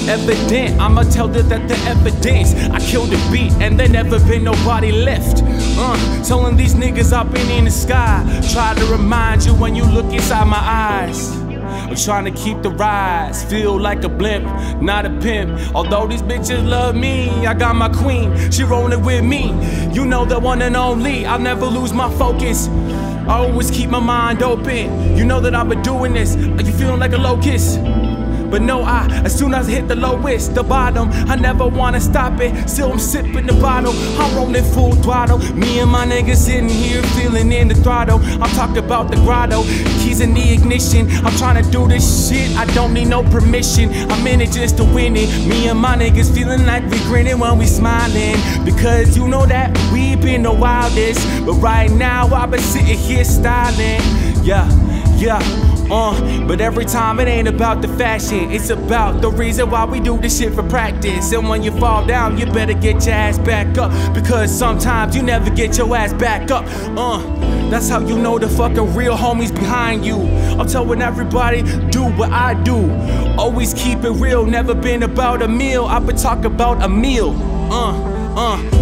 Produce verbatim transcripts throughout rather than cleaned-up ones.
evident. I'ma tell them that the evidence. I killed the beat and there never been nobody left. Uh, telling these niggas I've been in the sky. Try to remind you when you look inside my eyes. I'm trying to keep the rise, feel like a blimp, not a pimp. Although these bitches love me, I got my queen, she rolling with me. You know the one and only, I'll never lose my focus. I always keep my mind open. You know that I've been doing this, are you feeling like a locust? But no, I, as soon as I hit the lowest, the bottom, I never wanna stop it. Still I'm sipping the bottle, I'm rolling full throttle. Me and my niggas sitting here feeling in the throttle. I'm talking about the grotto, keys in the ignition. I'm trying to do this shit, I don't need no permission. I'm in it just to win it. Me and my niggas feeling like we grinning when we smiling. Because you know that we been the wildest. But right now I've been sitting here styling. Yeah, yeah. Uh, but every time it ain't about the fashion, it's about the reason why we do this shit for practice. And when you fall down, you better get your ass back up, because sometimes you never get your ass back up. Uh, that's how you know the fucking real homies behind you. I'm telling everybody, do what I do. Always keep it real, never been about a meal. I've been talking about a meal. Uh, uh.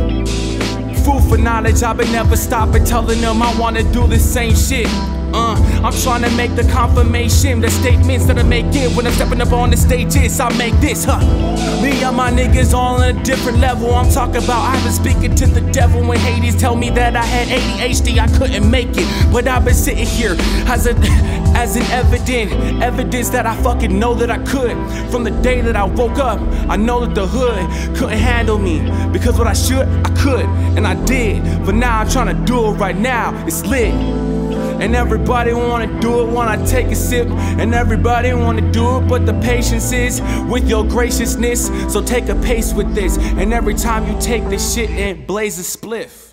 Food for knowledge, I've been never stopping telling them I wanna do the same shit. Uh, I'm trying to make the confirmation, the statements that I make it when I'm stepping up on the stages. I make this, huh? Me and my niggas all on a different level. I'm talking about I've been speaking to the devil when Hades tell me that I had A D H D, I couldn't make it. But I've been sitting here as a as an evident evidence that I fucking know that I could. From the day that I woke up, I know that the hood couldn't handle me, because what I should, I could, and I did. But now I'm trying to do it right now, it's lit. And everybody wanna do it when I take a sip. And everybody wanna do it, but the patience is with your graciousness. So take a pace with this, and every time you take this shit and blaze a spliff.